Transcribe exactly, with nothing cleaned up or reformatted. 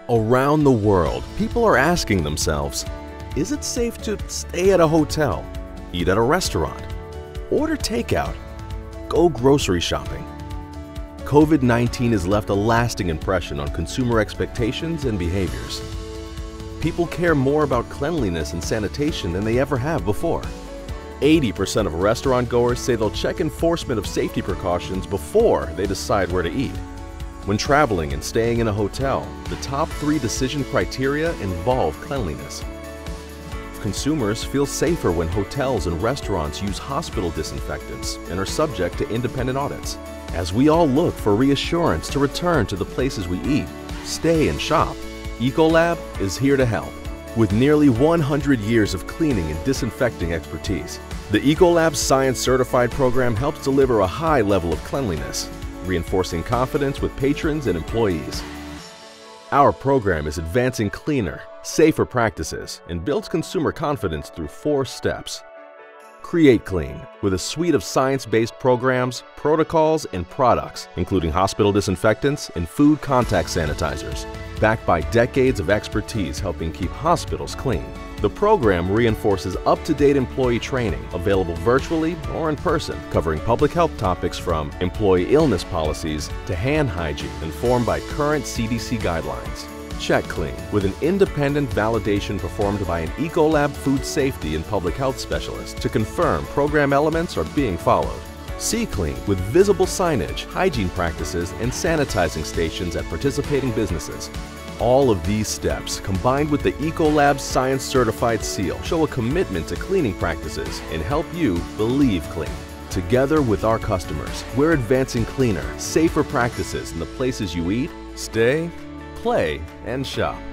Around the world, people are asking themselves, is it safe to stay at a hotel, eat at a restaurant, order takeout, go grocery shopping? COVID nineteen has left a lasting impression on consumer expectations and behaviors. People care more about cleanliness and sanitation than they ever have before. eighty percent of restaurant goers say they'll check enforcement of safety precautions before they decide where to eat. When traveling and staying in a hotel, the top three decision criteria involve cleanliness. Consumers feel safer when hotels and restaurants use hospital disinfectants and are subject to independent audits. As we all look for reassurance to return to the places we eat, stay, and shop, Ecolab is here to help. With nearly one hundred years of cleaning and disinfecting expertise, the Ecolab Science Certified program helps deliver a high level of cleanliness, reinforcing confidence with patrons and employees. Our program is advancing cleaner, safer practices and builds consumer confidence through four steps. Create Clean, with a suite of science-based programs, protocols, and products, including hospital disinfectants and food contact sanitizers, backed by decades of expertise helping keep hospitals clean. The program reinforces up-to-date employee training, available virtually or in person, covering public health topics from employee illness policies to hand hygiene, informed by current C D C guidelines. Check Clean, with an independent validation performed by an Ecolab food safety and public health specialist to confirm program elements are being followed. See Clean, with visible signage, hygiene practices, and sanitizing stations at participating businesses. All of these steps, combined with the Ecolab Science Certified seal, show a commitment to cleaning practices and help you believe clean. Together with our customers, we're advancing cleaner, safer practices in the places you eat, stay, play, and shop.